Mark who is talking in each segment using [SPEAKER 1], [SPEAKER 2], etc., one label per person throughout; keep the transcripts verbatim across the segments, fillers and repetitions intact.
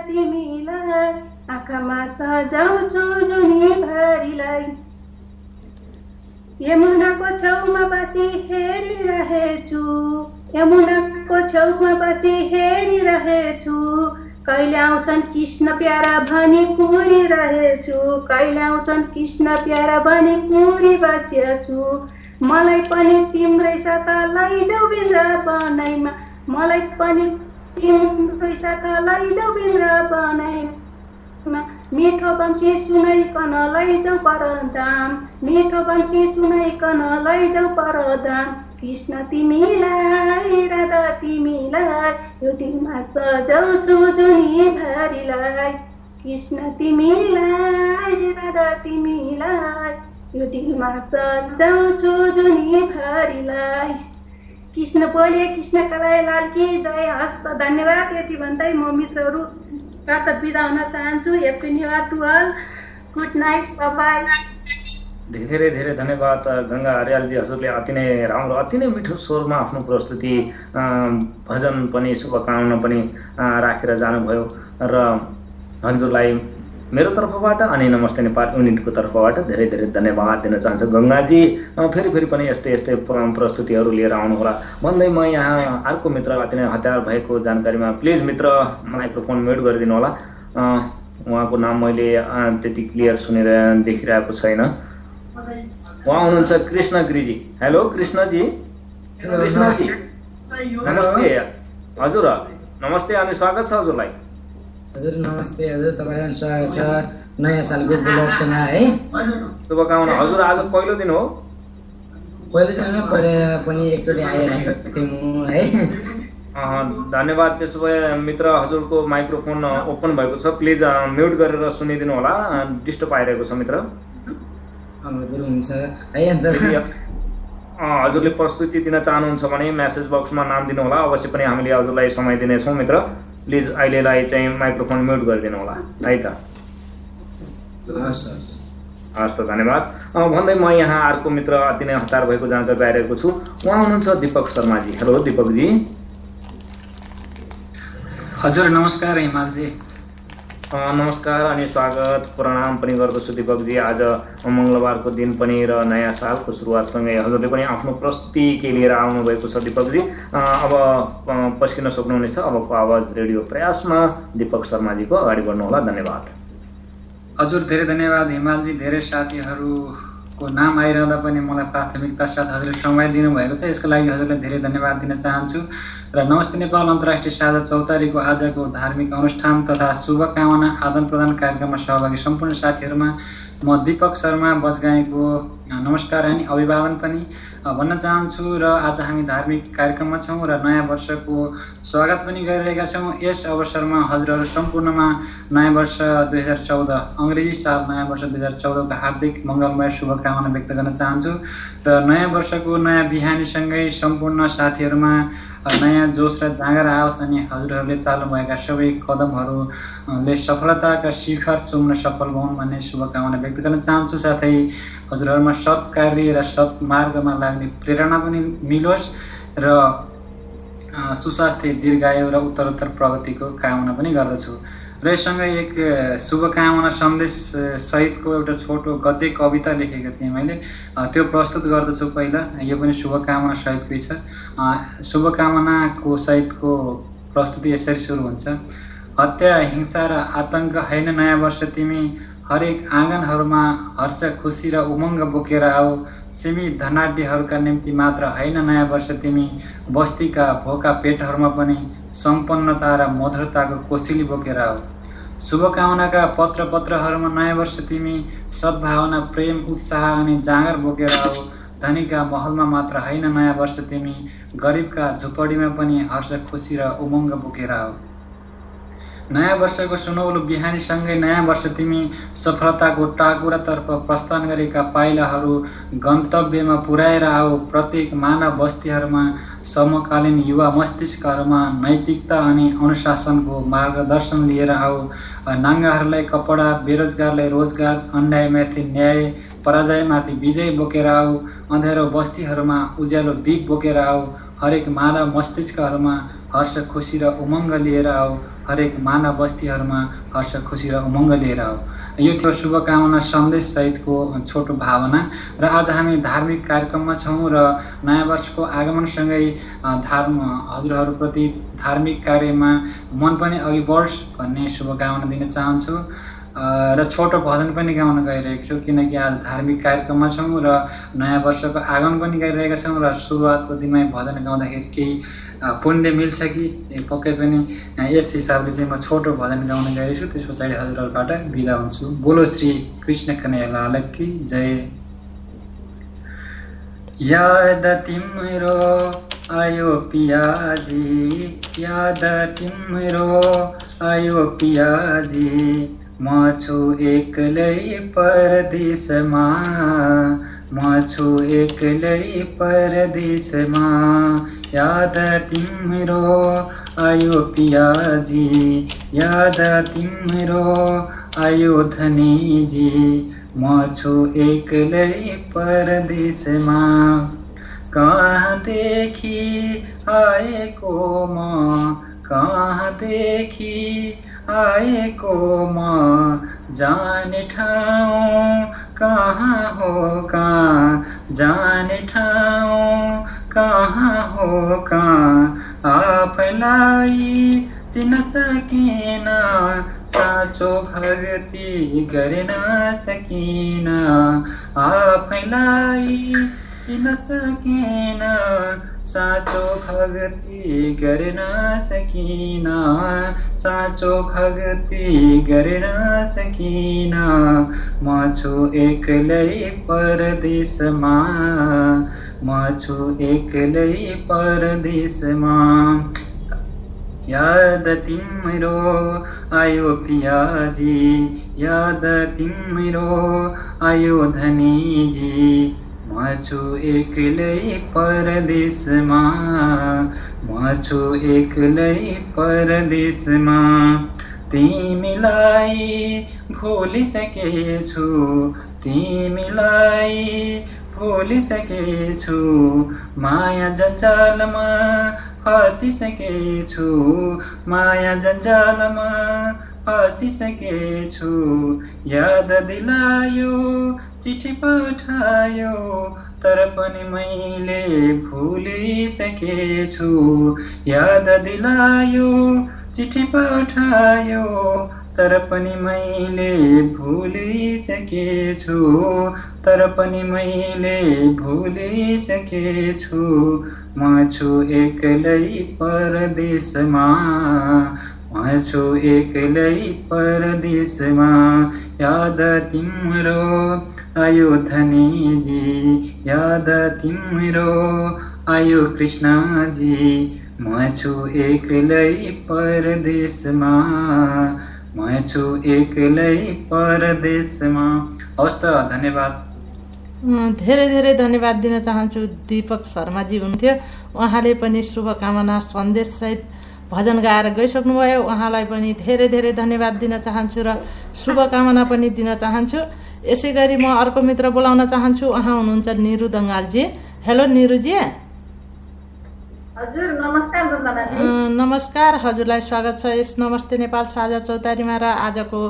[SPEAKER 1] तिमीलाई आँखामा सजाउँछु जुनी भरिलाई यमुनाको छेउमा बसी हेरिरहेछु यमुनाको छेउमा बसी हेरिरहेछु कहिले आउँछन् कृष्ण प्यारा भनी कुरिरहेछु कहिले आउँछन् कृष्ण प्यारा भनी कुरी बसेछु मलाई पनि तिम्रै साथ लैजाऊ वृन्दावनमा मलाई पनि तिम्रै साथ लैजाऊ वृन्दावनमा मिठो बंशी सुनाइकन लैजाऊ परधाम मिठो बंशी सुनाइकन लैजाऊ परधाम कृष्ण तिमीलाई राधा तिमीलाई यो दिलमा सजाउँछु जुनी भरिलाई कृष्ण तिमीलाई राधा तिमीलाई यो दिलमा सजाउँछु जुनी भरिलाई। कृष्ण बोले कृष्ण कलाई लाल की जय हस्त। धन्यवाद। यति भन्दै म मित्रहरू प्रात बिदा हुन चाहन्छु। Happy new year to all. Good night. Bye bye.
[SPEAKER 2] धेरै धेरै धन्यवाद गंगा अर्यालजी। हजुरले अति नै राम्रो अति नै मिठो स्वरमा आफ्नो प्रस्तुति भजन पनि शुभकामना पनि राखेर जानुभयो र हजुरलाई मेरो तर्फबाट अनि नमस्ते नेपाल युनिटको तर्फबाट धेरै धेरै धन्यवाद दिन चाहन्छु। गंगाजी फेरि फेरि पनि यस्तै यस्तै प्रस्तुतिहरू लिएर आउनुहोला भन्दै म यहाँ अर्को मित्र अति नै हतियार भएको जानकारीमा प्लिज मित्र माइक्रोफोन म्युट गरिदिनु होला। उहाँको नाम मैले त्यति क्लियर सुनेर देखिरहेको छैन। उहाँ हुनुहुन्छ कृष्ण गिरिजी। हेलो कृष्णजी। कृष्णजी नमस्ते। हजुर नमस्ते अनि स्वागत छ हजुरलाई।
[SPEAKER 3] हजुर नमस्ते। हजुर तपाईलाई स्वागत छ नयाँ सालको उपलक्ष्यमा है।
[SPEAKER 2] शुभकामना। हजुर आज पहिलो दिन हो?
[SPEAKER 3] पहिलो दिन पहिले पनि एकचोटि आइरहेको थिएँ म है।
[SPEAKER 2] धन्यवाद। त्यसो भए मित्र हजुरको माइक्रोफोन ओपन भएको छ, प्लिज म्युट गरेर सुनिदिनु होला, डिस्टर्ब आइरहेको छ मित्र।
[SPEAKER 3] हजुर हुन्छ है। अन्त
[SPEAKER 2] हजुरले प्रस्तुति दिन चाहनुहुन्छ भने मेसेज बक्समा नाम दिनु होला, अवश्य पनि हामीले हजुरलाई समय दिनेछौँ मित्र। प्लिज अहिलेलाई चाहिँ माइक्रोफोन म्युट गरिदिनु होला है त। हस् त धन्यवाद। भन्दै म यहाँ अर्को मित्र अति नै हतार भएको जानकारी पाइरहेको छु। उहाँ हुनुहुन्छ दीपक शर्माजी। हेलो दीपकजी।
[SPEAKER 4] हजुर नमस्कार हिमालजी।
[SPEAKER 2] नमस्कार अनि स्वागत प्रणाम पनि गर्दछु दीपकजी। आज मङ्गलबारको दिन पनि र नयाँ सालको सुरुवातसँगै हजुरले पनि आफ्नो प्रस्तुति के लिएर आउनुभएको छ दीपकजी। अब पस्किन सक्नुहुनेछ। अबको आवाज रेडियो प्रयासमा दीपक शर्माजीको अगाडि बढ्नुहोला। धन्यवाद।
[SPEAKER 4] हजुर धेरै धन्यवाद हिमालजी। धेरै साथीहरूको नाम आइरहँदा पनि मलाई प्राथमिकता साथ हजुरले समय दिनुभएको छ, यसको लागि हजुरलाई धेरै धन्यवाद दिन चाहन्छु। र नमस्ते नेपाल अन्तर्राष्ट्रिय साझा चौतारीको आजको धार्मिक अनुष्ठान तथा शुभकामना आदान प्रदान कार्यक्रममा सहभागी सम्पूर्ण साथीहरूमा म दीपक शर्मा बजगाईको नमस्कार अनि अभिवादन पनि भन्न चाहन्छु। र आज हामी धार्मिक कार्यक्रममा छौँ र नयाँ वर्षको स्वागत पनि गरिरहेका छौँ। यस अवसरमा हजुरहरू सम्पूर्णमा नयाँ वर्ष दुई हजार चौध अङ्ग्रेजी साल नयाँ वर्ष दुई हजार चौधको हार्दिक मङ्गलमय शुभकामना व्यक्त गर्न चाहन्छु। र नयाँ वर्षको नयाँ बिहानीसँगै सम्पूर्ण साथीहरूमा नयाँ जोस र जाँगर आओस् अनि हजुरहरूले चाल्नुभएका सबै कदमहरूले सफलताका शिखर चुम्न सफल हुन् भन्ने शुभकामना व्यक्त गर्न चाहन्छु। साथै हजुरहरूमा सत्कार्य र सत्मार्गमा लाग्ने प्रेरणा पनि मिलोस् र सुस्वास्थ्य दीर्घायु र उत्तरोत्तर प्रगतिको कामना पनि गर्दछु। र यससँगै एक शुभकामना सन्देश सहितको एउटा छोटो गद्य कविता लेखेको थिएँ मैले, त्यो प्रस्तुत गर्दछु। पहिला यो पनि शुभकामना सहितकै छ। शुभकामनाको सहितको प्रस्तुति यसरी सुरु हुन्छ। हत्या हिंसा र आतंक हैन नयाँ वर्ष तिमी, हरेक आँगनहरूमा हर्ष खुसी र उमङ्ग बोकेर आऊ। सीमित धनाढ्यहरूका निम्ति मात्र हैन नयाँ वर्ष तिमी, बस्तीका भोका पेटहरूमा पनि सम्पन्नता र मधुरताको कोसिली बोकेर आऊ। शुभकामनाका पत्र पत्रहरूमा नयाँ वर्ष तिमी, सद्भावना प्रेम उत्साह अनि जाँगर बोकेर आऊ। धनीका महलमा मात्र हैन नयाँ वर्ष तिमी, गरिबका झुपडीमा पनि हर्ष खुसी र उमङ्ग बोकेर आऊ। नयाँ वर्षको सुनौलो बिहानीसँगै नयाँ वर्ष तिमी, सफलताको टाकुरातर्फ प्रस्थान गरेका पाइलाहरू गन्तव्यमा पुर्याएर आऊ। प्रत्येक मानव बस्तीहरूमा समकालीन युवा मस्तिष्कहरूमा नैतिकता अनि अनुशासनको मार्गदर्शन लिएर आऊ। नाङ्गाहरूलाई कपडा, बेरोजगारलाई रोजगार, अन्यायमाथि न्याय, पराजयमाथि विजय बोकेर आऊ। अँध्यारो बस्तीहरूमा उज्यालो दीप बोकेर आऊ। हरेक मानव मस्तिष्कहरूमा हर्ष खुसी र उमङ्ग लिएर आऊ, हरेक मानव बस्तीहरूमा हर्ष खुसी र उमङ्ग लिएर आऊ। यो थियो शुभकामना सन्देश सहितको छोटो भावना। र आज हामी धार्मिक कार्यक्रममा छौँ र नयाँ वर्षको आगमनसँगै धर्म हजुरहरूप्रति धार्मिक कार्यमा मन पनि अघि बढोस् भन्ने शुभकामना दिन चाहन्छु र छोटो भजन पनि गाउन गइरहेको छु, किनकि आज धार्मिक कार्यक्रममा छौँ र नयाँ वर्षको आगमन पनि गरिरहेका छौँ र सुरुवातको दिनमै भजन गाउँदाखेरि केही पुण्य मिल्छ कि पक्कै पनि यस हिसाबले चाहिँ म छोटो भजन गाउन गइरहेको छु। त्यस पछाडि हजुरहरूबाट बिदा हुन्छु। बोलो श्री कृष्ण कन्हैया लाल की जय। याद तिम्रो आयो पियाजी, याद तिम्रो आयो पियाजी, म छु एक्लै परदेशमा, म छु एक्लै परदेशमा। याद तिम्रो आयो पियाजी, याद तिम्रो आयो धनीजी, म छु एक्लै परदेशमा। कहाँदेखि आएको म, कहाँदेखि आएको म, जाने ठाउँ कहाँ हो, कहाँ जाने ठाउँ कहाँ हो, कहाँ आफैलाई चिन्न सकिन, साँचो भक्ति गर्न सकिन, आफैलाई चिन्न सकिन, साँचो भक्ति गर्न सकिन, साँचो भक्ति गर्न सकिन। म छु एक्लै परदेशमा, म छु एक्लै परदेशमा। याद तिम्रो आयो पियाजी, याद तिम्रो आयो धनीजी, म छु एक्लै परदेशमा, म छु एक्लै परदेशमा। तिमीलाई भुलिसकेछु, तिमीलाई भुलिसकेछु, माया जन्जालमा फसिसकेछु, माया जन्जालमा फसिसकेछु। याद दिलायो चिठी पठायो, तर पनि मैले भुलिसकेछु। याद दिलायो चिठी पठायो, तर पनि मैले भुलिसकेछु, तर पनि मैले भुलिसकेछु। म छु एक्लै परदेशमा, म छु एक्लै परदेशमा। याद तिम्रो आयो धनीजी, याद तिम्रो आयो कृष्णजी, म छु एक्लै परदेशमा, म छु एक्लै परदेशमा। हवस् त, धन्यवाद।
[SPEAKER 5] धेरै धेरै धन्यवाद दिन चाहन्छु। दीपक शर्माजी हुन्थ्यो, उहाँले पनि शुभकामना सन्देशसहित भजन गाएर गइसक्नुभयो। उहाँलाई पनि धेरै धेरै धन्यवाद दिन चाहन्छु र शुभकामना पनि दिन चाहन्छु। यसै गरी म अर्को मित्र बोलाउन चाहन्छु। उहाँ हुनुहुन्छ निरु दङ्गालजी। हेलो निरुजी।
[SPEAKER 1] हजुर नमस्कार वन्दनाजी।
[SPEAKER 5] नमस्कार, हजुरलाई स्वागत छ यस नमस्ते नेपाल साझा चौतारीमा र आजको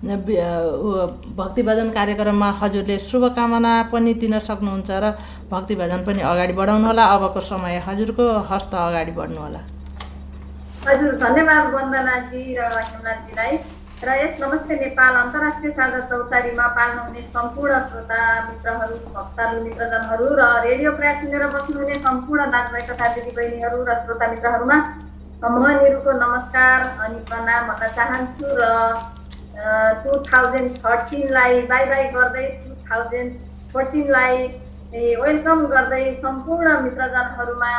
[SPEAKER 5] भक्ति भजन कार्यक्रममा हजुरले शुभकामना पनि दिन सक्नुहुन्छ र भक्ति भजन पनि अगाडि बढाउनुहोला। अबको समय हजुरको, हस्त अगाडि बढ्नुहोला।
[SPEAKER 1] हजुर धन्यवाद वन्दनाजी र हिमलालजीलाई। र यस नमस्ते नेपाल अन्तर्राष्ट्रिय साझा चौतारीमा पाल्नुहुने सम्पूर्ण श्रोता मित्रहरू, भक्तहरू, मित्रजनहरू र रेडियो प्रयास सुनेर बस्नुहुने सम्पूर्ण दाजुभाइ तथा दिदीबहिनीहरू र श्रोता मित्रहरूमा म निरुको नमस्कार अनि प्रणाम भन्न चाहन्छु र टु थाउजन्ड थर्टिनलाई बाई बाई गर्दै टु थाउजन्ड फोर्टिनलाई वेलकम गर्दै सम्पूर्ण मित्रजनहरूमा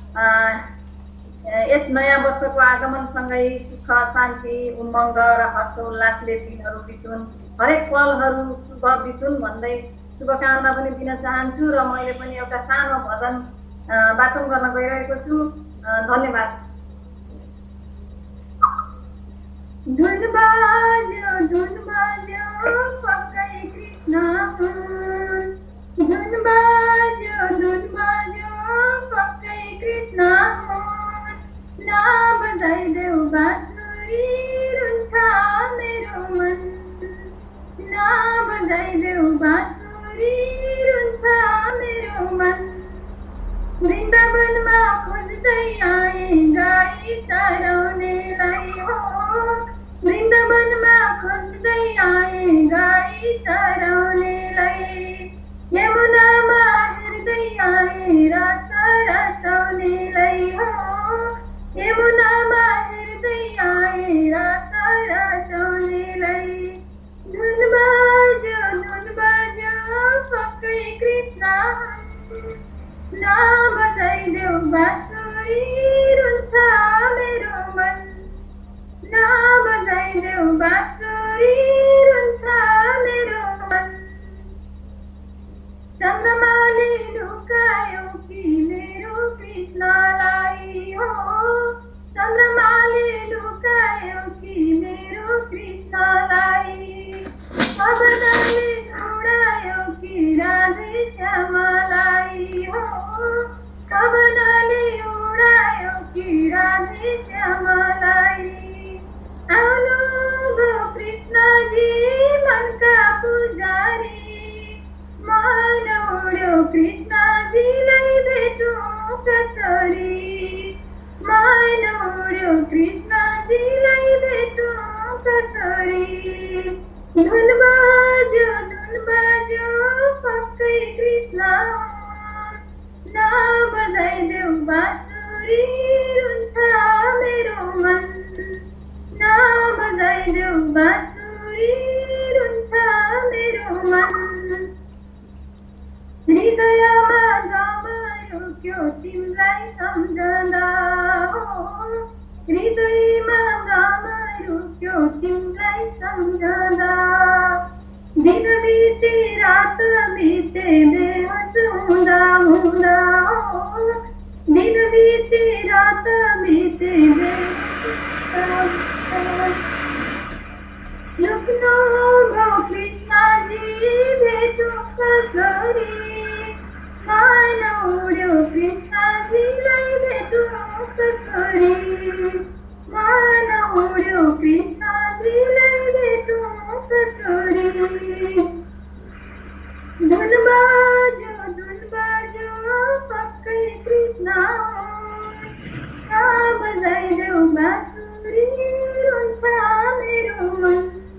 [SPEAKER 1] यस नयाँ वर्षको आगमनसँगै सुख, शान्ति, उमङ्ग र हर्षोल्लासले दिनहरू बितुन्, हरेक पलहरू शुभ बितुन् भन्दै शुभकामना पनि दिन चाहन्छु। र मैले पनि एउटा सानो भजन वाचन गर्न गइरहेको छु। धन्यवाद। धुन बाज्यो धुन बाज्यो पक्कै कृष्ण, धुन बाज्यो धुन बाज्यो पक्कै कृष्ण, बजाइदेऊ बाँसुरी रुन्छ मेरो मन नबजाइदेऊ बाँसुरी रुन्छ मेरो मन वृन्दावनमा खोज्दै आए गाई चराउनेलाई हो वृन्दावनमा खोज्दै आए गाई चराउनेलाई यमुनामा हेर्दै आए रात रचाउनेलाई हो यमुनामा हेर्दै आए रात रचाउनेलाई धुन बाज्यो धुन बाज्यो पक्कै कृष्ण नबजाइदेऊ बाँसुरी रुन्छ मेरो मन नबजाइदेऊ बाँसुरी रुन्छ मेरो मन चन्द्रमाले लुकायो कि मेरो कृष्णलाई हो चन्द्रमाले लुकायो कि मेरो कृष्णलाई पवनले उडायो कि राधे श्यामलाई हो पवनले उडायो कि राधे श्यामलाई आउनु गो कृष्णजी मनका पुजारी मन उड्यो कृष्णजीलाई भेटौँ कसरी मन उड्यो कृष्णजीलाई भेटौँ कसरी धुन बाज्यो धुन बाज्यो पक्कै कृष्ण नबजाइदेऊ बाँसुरी रुन्छ मेरो मन नबजाइदेऊ बाँसुरी रुन्छ मेरो मन हृदयमा जमायो क्यो तिमीलाई सम्झँदा हो हृदयमा जमायो क्यो तिमीलाई सम्झँदा दिन बिते रात बिते बेहोस हुँदा हुँदा हो दिन बिते रात बिते लुक्नु गो कृष्णजी भेटौँ कसरी मन उड्यो कृष्णजीलाई भेटौँ कसरी मन उड्यो कृष्णजीलाई भेटौँ कसरी धुन बाज्यो धुन बाज्यो पक्कै कृष्ण नबजाइदेऊ बाँसुरी रुन्छ मेरो मन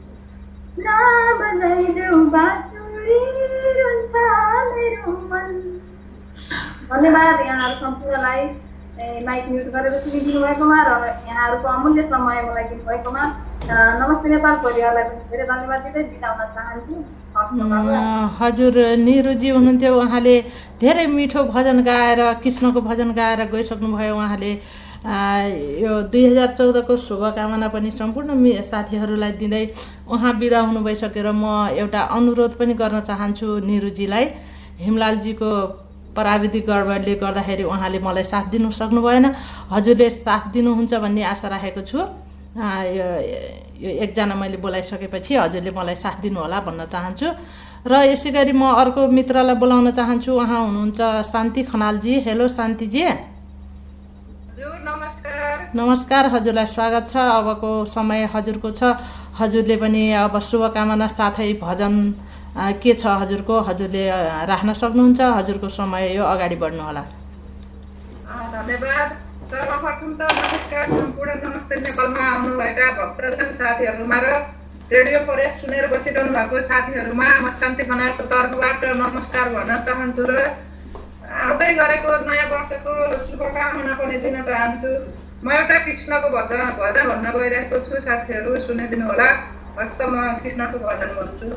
[SPEAKER 1] नबजाइदेऊ बाँसुरी रुन्छ मेरो मन धन्यवाद यहाँहरू सम्पूर्णलाई माइक म्युट गरेर सुनिदिनु भएकोमा र यहाँहरूको अमूल्य समय मलाई दिनुभएकोमा नमस्ते नेपाल परिवारलाई पनि धेरै धन्यवाद दिँदै बिदा हुन चाहन्छु।
[SPEAKER 5] हजुर निरुजी हुनुहुन्थ्यो उहाँले धेरै मिठो भजन गाएर कृष्णको भजन गाएर गइसक्नुभयो उहाँले यो दुई हजार चौधको शुभकामना पनि सम्पूर्ण साथीहरूलाई दिँदै उहाँ बिदा हुनु भइसकेर म एउटा अनुरोध पनि गर्न चाहन्छु निरुजीलाई हिमलालजीको प्राविधिक गडबडले गर्दाखेरि उहाँले मलाई साथ दिनु सक्नु भएन हजुरले साथ दिनुहुन्छ भन्ने आशा राखेको छु यो एकजना मैले बोलाइसकेपछि हजुरले मलाई साथ दिनु होला भन्न चाहन्छु र यसै गरी म अर्को मित्रलाई बोलाउन चाहन्छु उहाँ हुनुहुन्छ शान्ति खनालजी हेलो शान्तिजी नमस्कार हजुरलाई स्वागत छ अबको समय हजुरको छ हजुरले पनि अब शुभकामना साथै भजन के छ हजुरको हजुरले राख्न सक्नुहुन्छ हजुरको समय यो अगाडि बढ्नु होला।
[SPEAKER 6] धन्यवाद। सर्वप्रथम त नमस्कार सम्पूर्ण नमस्ते नेपालमा आउनुभएका भक्तजन साथीहरूमा र रेडियो प्रयास सुनेर बसिरहनु भएको साथीहरूमा म शान्ति खनालको तर्फबाट नमस्कार भन्न चाहन्छु र आउँदै गरेको नयाँ वर्षको शुभकामना पनि दिन चाहन्छु। म एउटा कृष्णको भजन भजन भन्न गइरहेको छु साथीहरू सुनिदिनु होला। फर्स्ट म कृष्णको भजन भन्छु।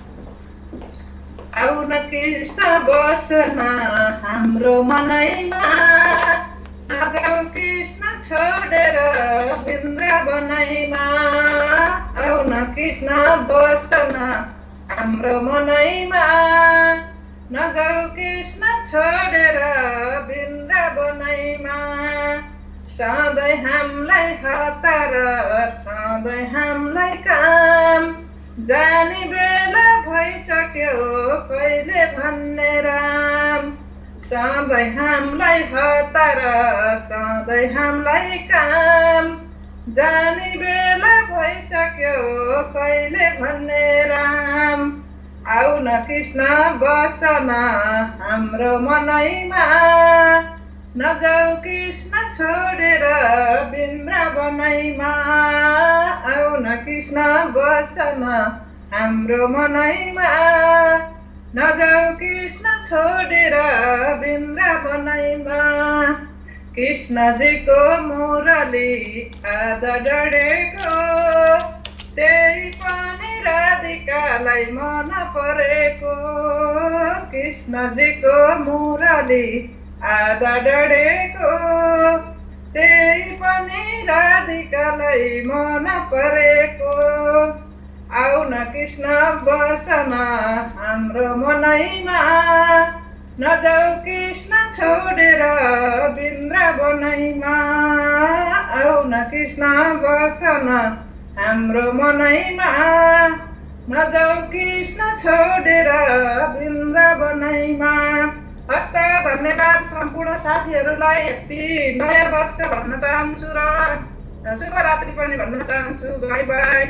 [SPEAKER 6] आउन कृष्ण बस्न हाम्रो मनैमा आगाऊ कृष्ण छोडेर वृन्दावनैमा आउन कृष्ण बस्न हाम्रो मनैमा नजाऊ कृष्ण छोडेर वृन्दावनैमा सधैँ हामीलाई हतार सधैँ हामीलाई काम जाने बेला भइसक्यो कहिले भन्ने राम सधैँ हामीलाई हतार सधैँ हामीलाई काम जाने बेला भइसक्यो कहिले भन्ने राम आउ न कृष्ण बस न हाम्रो मनैमा नजाऊ कृष्ण छोडेर वृन्दावनैमा आउ न कृष्ण बस न हाम्रो मनैमा नजाऊ कृष्ण छोडेर वृन्दावनैमा कृष्णजीको मुरली आधा डढेको त्यही पनि राधिकालाई मन परेको कृष्णजीको मुरली आधा डढेको त्यही पनि राधिकालाई मन परेको आउ न कृष्ण बसन हाम्रो मनैमा नजाऊ कृष्ण छोडेर वृन्दावनैमा आउ न कृष्ण बसन हाम्रो मनैमा नजाऊ कृष्ण छोडेर वृन्दावनैमा। हस्त धन्यवाद सम्पूर्ण साथीहरूलाई हेप्पी नयाँ वर्ष भन्न चाहन्छु र शुभरात्रि पनि भन्न चाहन्छु। Bye bye.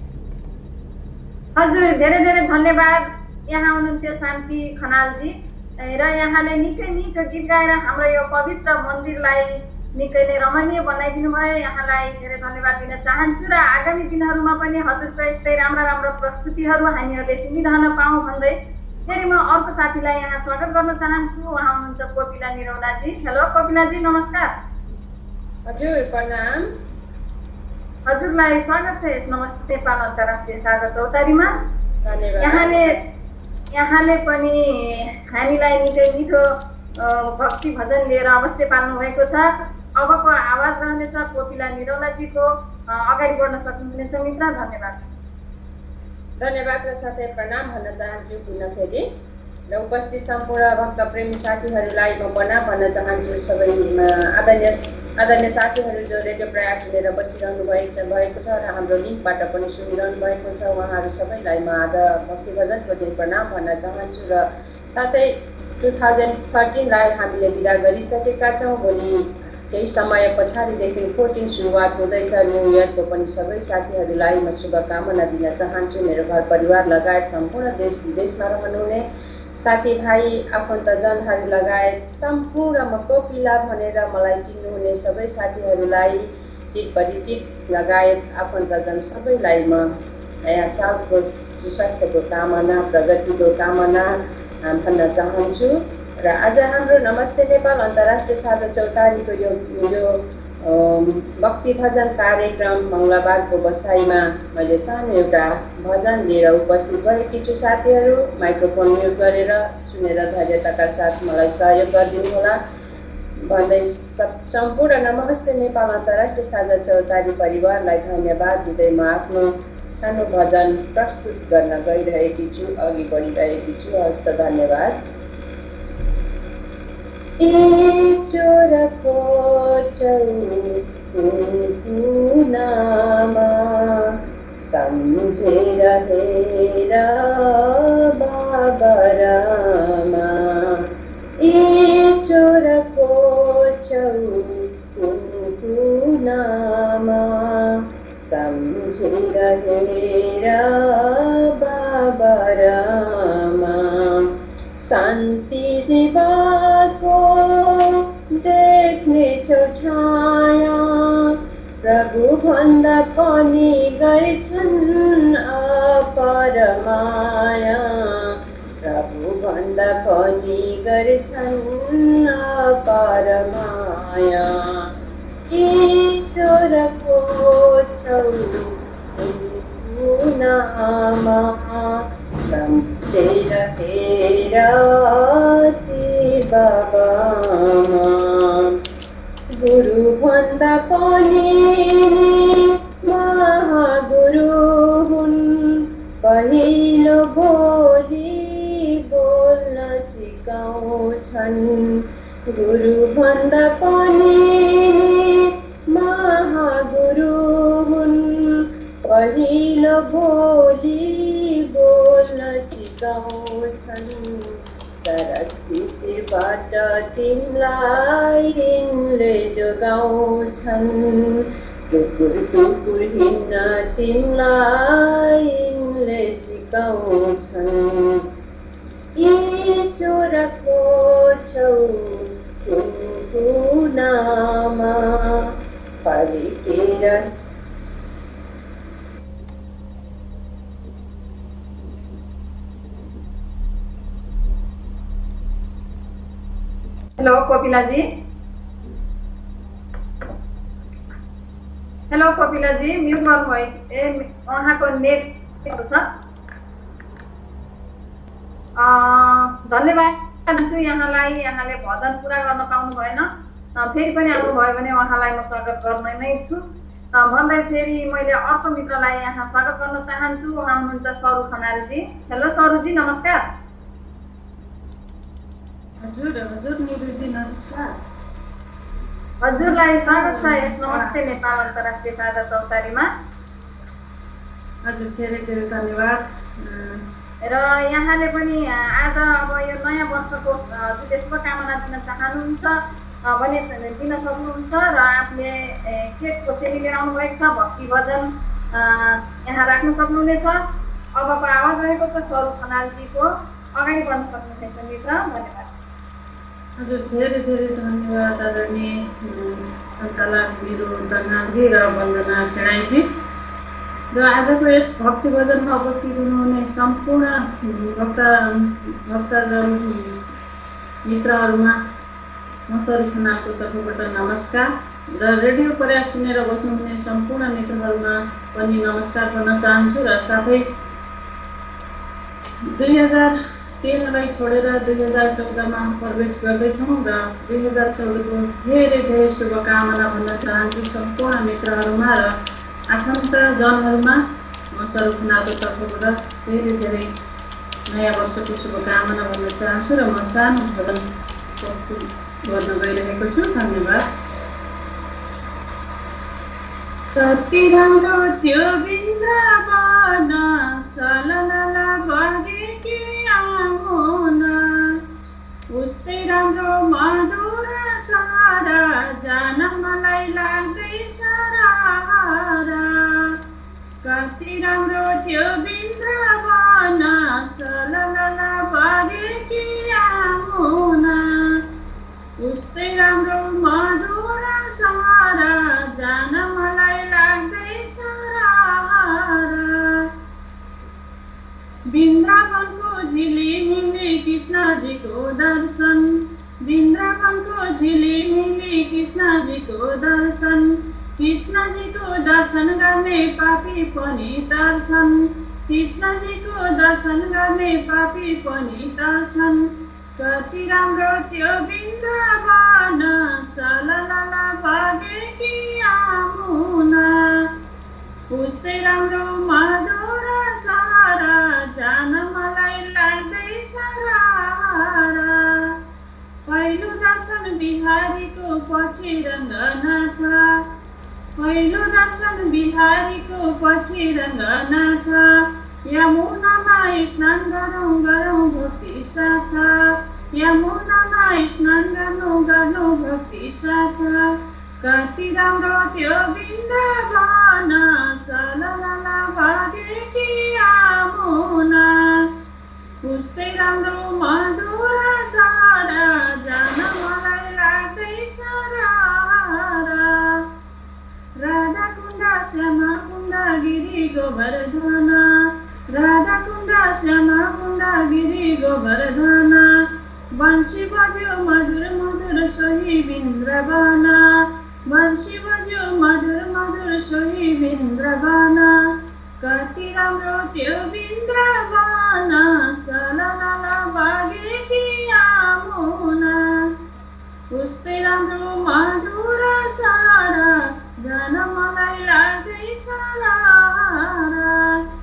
[SPEAKER 1] हजुर धेरै धेरै धन्यवाद। यहाँ हुनुहुन्थ्यो शान्ति खनालजी र यहाँले निकै मिठो गीत गाएर हाम्रो यो पवित्र मन्दिरलाई निकै नै रमणीय बनाइदिनु भयो। यहाँलाई धेरै धन्यवाद दिन चाहन्छु र आगामी दिनहरूमा पनि हजुरको यस्तै राम्रा राम्रा प्रस्तुतिहरू हामीहरूले सुनिरहन पाऊँ भन्दै फेरि म अर्को साथीलाई यहाँ स्वागत गर्न चाहन्छु। उहाँ हुनुहुन्छ कोपिला निरौलाजी। हेलो कोपिलाजी, नमस्कार।
[SPEAKER 7] हजुर प्रणाम।
[SPEAKER 1] हजुरलाई स्वागत छ यस नमस्ते नेपाल अन्तर्राष्ट्रिय साझा चौतारीमा।
[SPEAKER 7] धन्यवाद।
[SPEAKER 1] यहाँले यहाँले पनि हामीलाई निकै मिठो भक्ति भजन लिएर अवश्य पाल्नु भएको छ। अबको आवाज रहनेछ कोपिला निरौलाजीको। अगाडि बढ्न सक्नुहुनेछ मित्र। धन्यवाद।
[SPEAKER 7] धन्यवादका साथै प्रणाम भन्न चाहन्छु पुनः फेरि र उपस्थित सम्पूर्ण भक्त प्रेमी साथीहरूलाई म प्रणाम भन्न चाहन्छु। सबै आदरणीय आदरणीय साथीहरू जो रेडियो प्रयास सुनेर बसिरहनु भएको भएको छ र हाम्रो लिङ्कबाट पनि सुनिरहनु भएको छ, उहाँहरू सबैलाई म आज भक्ति भजनको दिन प्रणाम भन्न चाहन्छु र साथै टु थाउजन्ड थर्टिनलाई हामीले विदा गरिसकेका छौँ। भोलि केही समय पछाडिदेखि फोर्टिन सुरुवात हुँदैछ। न्यु इयरको पनि सबै साथीहरूलाई म शुभकामना दिन चाहन्छु। मेरो घर परिवार लगायत सम्पूर्ण देश विदेशमा रहनुहुने साथीभाइ आफन्तजनहरू लगायत सम्पूर्ण म कोपिला भनेर मलाई चिन्नुहुने सबै साथीहरूलाई चित परिचित लगायत आफन्तजन सबैलाई म नयाँ सालको सुस्वास्थ्यको कामना, प्रगतिको कामना भन्न चाहन्छु। र आज हाम्रो नमस्ते नेपाल अन्तर्राष्ट्रिय साझा चौतारीको यो यो भक्ति भजन कार्यक्रम मङ्गलबारको बसाइमा मैले सानो एउटा भजन लिएर उपस्थित भएकी छु। साथीहरू माइक्रोफोन म्युट गरेर सुनेर धैर्यताका साथ मलाई सहयोग गरिदिनु होला भन्दै सम्पूर्ण नमस्ते नेपाल अन्तर्राष्ट्रिय साझा चौतारी परिवारलाई धन्यवाद दिँदै म आफ्नो सानो भजन प्रस्तुत गर्न गइरहेकी छु, अघि बढिरहेकी छु। हस्त धन्यवाद। ईश्वरको चौकुनामा सम्झेर हेर बाबरामा, ईश्वरको चौकुनामा सम्झेर हेर बाबरामा, शान्ति जीवको देख्ने छाया प्रभु भन्दा पनि गर्छन् अपार माया, प्रभु भन्दा पनि गर्छन् अपार माया, ईश्वरको चौकुनामा सम्झेर हेर बाबामा, गुरु भन्दा पनि महागुरु हुन्, पहिलो बोली बोल्न सिकाउँछन्, गुरु भन्दा पनि महागुरु हुन्, पहिलो बोली बोल्न सिकाउँछन्, सरक शिशिरबाट तिमीलाई यिनले जोगाउँछन्, टुकुर टुकुर हिँड्न तिमीलाई यिनले सिकाउँछन् ईश्वरको छौ कुनामा फर्केर।
[SPEAKER 6] Hello Kapila ji, hello Kapila ji, mute गर्नुभयो। ए उहाँको नेट छ। धन्यवाद दिन्छु यहाँलाई, यहाँले भजन पुरा गर्न पाउनु भएन, फेरि पनि आउनुभयो भने उहाँलाई म स्वागत गर्न नै छु भन्दै फेरि मैले अर्को मित्रलाई यहाँ स्वागत गर्न चाहन्छु। उहाँ हुनुहुन्छ सरू खनालजी। हेलो सरूजी, नमस्कार।
[SPEAKER 1] हजुर हजुर निरुजी नमस्कार।
[SPEAKER 6] हजुरलाई स्वागत छ यस नमस्ते नेपाल अन्तर्राष्ट्रिय साझा चौतारीमा।
[SPEAKER 1] हजुर धेरै धेरै धन्यवाद।
[SPEAKER 6] र यहाँले पनि आज अब यो नयाँ वर्षको जुन शुभकामना दिन चाहनुहुन्छ भने दिन सक्नुहुन्छ र आफूले के कोसेली लिएर आउनुभएको छ भक्ति भजन यहाँ राख्न सक्नुहुनेछ। अबको आवाज रहेको छ सरू खनालजीको, अगाडि बढ्न सक्नुहुनेछ मित्र। धन्यवाद।
[SPEAKER 1] हजुर धेरै धेरै धन्यवाद आदरणीय सञ्चालक मेरो दर्नालजी र वन्दना सेनाईजी र आजको यस भक्ति भजनमा उपस्थित हुनुहुने सम्पूर्ण भक्त भक्तजन मित्रहरूमा म सरू खनालको तर्फबाट नमस्कार र रेडियो प्रयास सुनेर बस्नुहुने सम्पूर्ण मित्रहरूमा पनि नमस्कार भन्न चाहन्छु। र साथै दुई हजार तेह्रलाई छोडेर दुई हजार चौधमा प्रवेश गर्दैछौँ र दुई हजार चौधको धेरै धेरै शुभकामना भन्न चाहन्छु सम्पूर्ण मित्रहरूमा र आफन्तजनहरूमा। म सरू खनालको तर्फबाट धेरै धेरै नयाँ वर्षको शुभकामना भन्न चाहन्छु र म सानो भजन गर्न गइरहेको छु। धन्यवाद। कति राम्रो त्यो वृन्दावन सललला बगेकी आमुना उस्तै राम्रो मधुर सारा जान मलाई लाग्दैछ रारा। कति राम्रो त्यो वृन्दावन सललला बगेकी आमुना उस्तै राम्रो मधुर सारा जान मलाई लाग्दैछ रारा। वृन्दावनको झिलिमिली कृष्णजीको दर्शन वृन्दावनको झिलिमिली कृष्णजीको दर्शन कृष्णजीको दर्शन गर्ने पापी पनि तर्छन् कृष्णजीको दर्शन गर्ने पापी पनि तर्छन्। कति राम्रो त्यो वृन्दावन सललला बगेकी आमुना उस्तै राम्रो मधुर सारा जान मलाई लाग्दैछ रारा। पहिलो दर्शन बिहारीको पछि रङ्गनाथ पहिलो दर्शन बिहारीको पछि रङ्गनाथ यमुनामा स्नान गरौँ गरौँ भक्ति साथ यमुनामा स्नान गर्नु गर्नु भक्ति साथ। कति राम्रो त्यो वृन्दावन सललला बगेकी आमुना उस्तै राम्रो मधुर सारा जान मलाई लाग्दैछ रारा। राधा कुण्ड श्यामा कुण्ड गिरी गोवर्धन राधा कुण्ड श्यामा कुण्ड गिरी गोवर्धन बंशी बज्यो मधुर मधुर सोही वृन्दावन बंशी बज्यो मधुर मधुर सोही वृन्दावन। कति राम्रो त्यो वृन्दावन सललला बगेकी आमुना उस्तै राम्रो मधुर सारा जान मलाई लाग्दैछ रारा।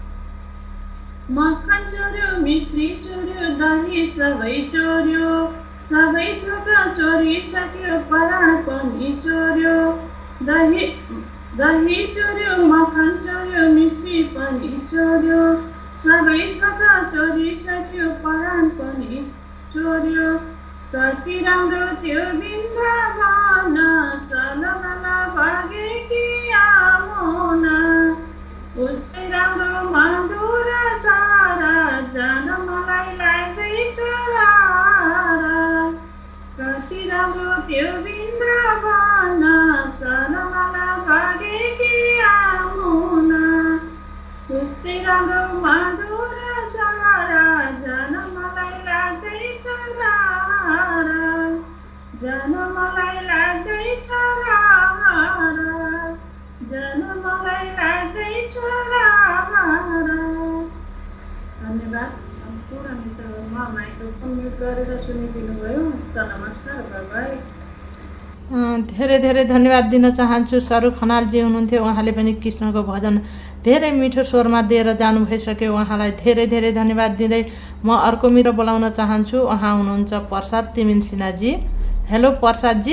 [SPEAKER 1] मक्खन चोर्यो मिश्री चोर्यो दही सबै चोर्यो सबै थोक चोरिसक्यो पराण पनि चोर्यो दही दही चोर्यो मक्खन चोर्यो मिश्री पनि चोर्यो सबै थोक चोरिसक्यो पराण पनि चोर्यो। कति राम्रो त्यो वृन्दावन सललला बगेकी छोरा हारा। धन्यवाद सम्पूर्ण मित्रहरूमा माइक्रोफोन म्युट गरेर सुनिदिनु भयो। हस्त नमस्कार, बाई बाई।
[SPEAKER 5] धेरै धेरै धन्यवाद दिन चाहन्छु। सरू खनालजी हुनुहुन्थ्यो, उहाँले पनि कृष्णको भजन धेरै मिठो स्वरमा दिएर जानु भइसक्यो। उहाँलाई धेरै धेरै धन्यवाद दिँदै म अर्को मित्र बोलाउन चाहन्छु। उहाँ हुनुहुन्छ प्रसाद तिमिन सिन्हाजी। हेलो प्रसादजी।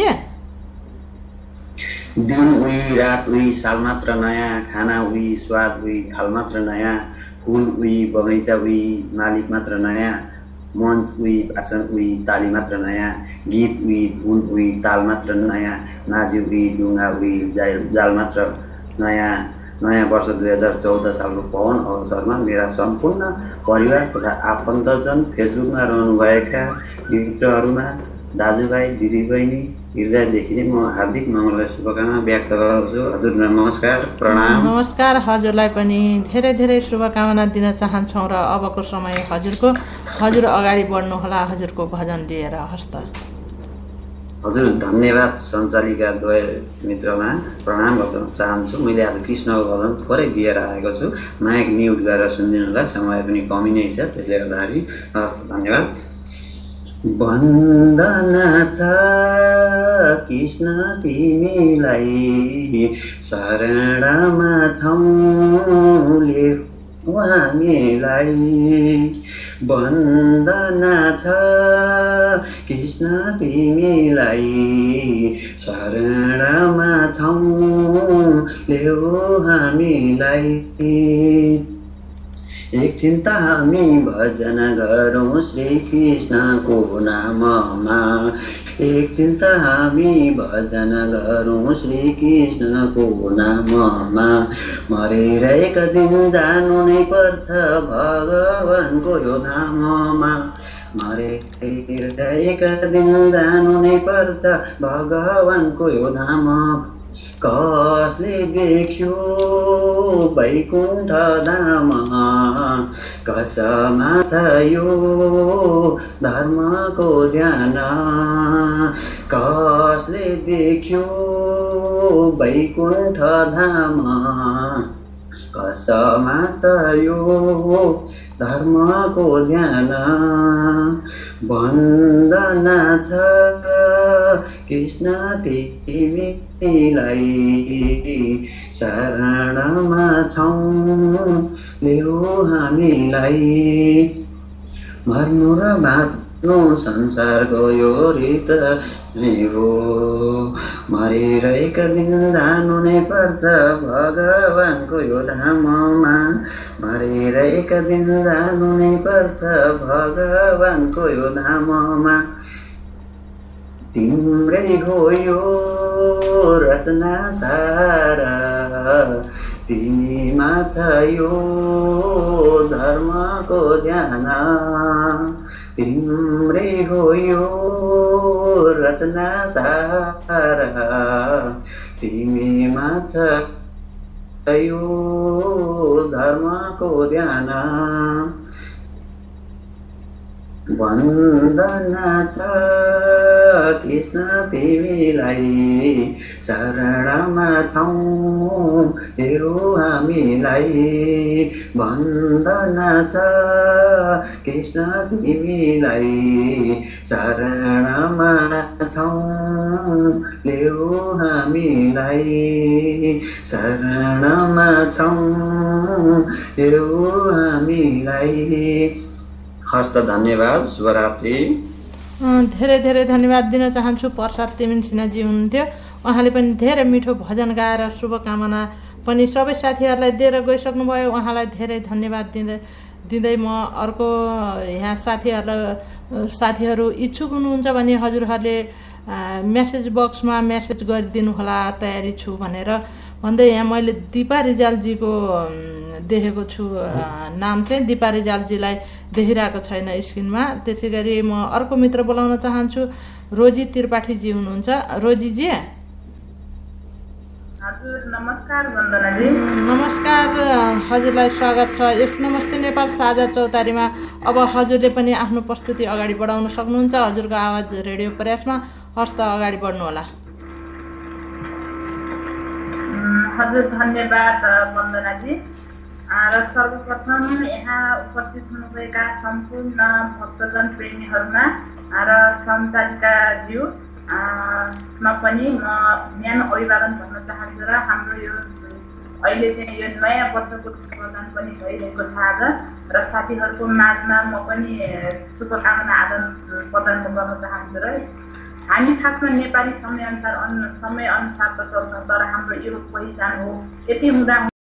[SPEAKER 8] दिन उही रात उही साल मात्र नयाँ, खाना उही स्वाद उही थाल मात्र नयाँ, फुल उही बगैँचा उही मालिक मात्र नयाँ, मञ्च उही भाषण उही ताली मात्र नयाँ, गीत उही धुन उही ताल मात्र नयाँ, नाजी उही डुङ्गा उही जाल जाल मात्र नयाँ। नयाँ वर्ष दुई हजार चौध सालको पवन अवसरमा मेरा सम्पूर्ण परिवार तथा आफन्तजन फेसबुकमा रहनुभएका मित्रहरूमा दाजुभाइ दिदीबहिनी हृदयदेखि नै म हार्दिक मङ्गलमय शुभकामना व्यक्त गर्छु। हजुर नमस्कार, प्रणाम।
[SPEAKER 5] नमस्कार, हजुरलाई पनि धेरै धेरै शुभकामना दिन चाहन्छौँ र अबको समय हजुरको हजुर अगाडि बढ्नुहोला हजुरको भजन लिएर। हस्त
[SPEAKER 8] हजुर धन्यवाद। सञ्चालिका द्वय मित्रमा प्रणाम गर्न चाहन्छु। मैले आज कृष्णको भजन थोरै लिएर आएको छु, माइक म्युट गरेर सुनिदिनुलाई समय पनि कमी नै छ, त्यसले गर्दाखेरि हस् धन्यवाद। वन्दना छ कृष्ण तिमीलाई, शरणमा छौँ लेऊ हामीलाई। वन्दना छ कृष्ण तिमीलाई, शरणमा छौँ लेऊ हामीलाई। एकछिन त हामी भजन गरौँ श्री कृष्णको नाममा, एकछिन त हामी भजन गरौँ श्री कृष्णको नाममा। मरेर एक दिन जानु नै पर्छ भगवानको यो धाममा, मरेर एक दिन जानु नै पर्छ भगवानको यो धाम। कसले देख्यो वैकुण्ठ धाम, कसमा छ यो धर्मको ध्यान। कसले देख्यो वैकुण्ठ धाम, कसमा छ यो धर्मको ध्यान। वन्दना छ कृष्ण तिमीलाई, शरणमा छौँ लेऊ हामीलाई। मर्नु र बाँच्नु संसारको यो रीत नै हो, मरेर एक दिन जानु नै पर्छ भगवानको यो धाममा, मरेर एक दिन जानु नै पर्छ भगवानको यो धाममा। तिम्रै हो यो रचना सारा, तिमीमा छ यो धर्मको ध्यान। तिम्रै हो यो रचना सारा, तिमीमा छ यो धर्मको ध्यान। वन्दना छ कृष्ण तिमीलाई, शरणमा छौँ लेऊ हामीलाई। वन्दना छ कृष्ण तिमीलाई, शरणमा छौँ लेऊ हामीलाई। शरणमा छौँ लेऊ हामीलाई। हस्त धन्यवाद, शुभरात्रि।
[SPEAKER 5] धेरै धेरै धन्यवाद दिन चाहन्छु। प्रसाद तिमिन सिन्हाजी हुनुहुन्थ्यो, उहाँले पनि धेरै मिठो भजन गाएर शुभकामना पनि सबै साथीहरूलाई दिएर गइसक्नुभयो। उहाँलाई धेरै धन्यवाद दिँदै दिँदै म अर्को यहाँ साथीहरूलाई साथीहरू इच्छुक हुनुहुन्छ भने हजुरहरूले मेसेज बक्समा मेसेज गरिदिनु होला, तयारी छु भनेर भन्दै यहाँ मैले दिपा रिजालजीको देखेको छु। नाम चाहिँ दिपा रिजालजीलाई देखिरहेको छैन स्क्रिनमा। त्यसै गरी म अर्को मित्र बोलाउन चाहन्छु। रोजी त्रिपाठीजी हुनुहुन्छ। रोजीजी
[SPEAKER 6] हजुर नमस्कार। वन्दनाजी
[SPEAKER 5] नमस्कार, हजुरलाई स्वागत छ यस नमस्ते नेपाल साझा चौतारीमा। अब हजुरले पनि आफ्नो प्रस्तुति अगाडि बढाउन सक्नुहुन्छ। हजुरको आवाज रेडियो प्रयासमा हस्त अगाडि बढ्नुहोला।
[SPEAKER 6] हजुर धन्यवाद वन्दनाजी। र सर्वप्रथम यहाँ उपस्थित हुनुभएका सम्पूर्ण भक्तजन प्रेमीहरूमा र सञ्चालिकाज्यू मा पनि म न्यानो अभिवादन भन्न चाहन्छु र हाम्रो यो अहिले चाहिँ यो नयाँ वर्षको प्रदान पनि भइरहेको छ आज र साथीहरूको माझमा म पनि शुभकामना आदान प्रदान गर्न चाहन्छु र हामी खासमा नेपाली समयअनुसार समय अनुसार त चल्छ तर हाम्रो यो पहिचान हो। यति हुँदा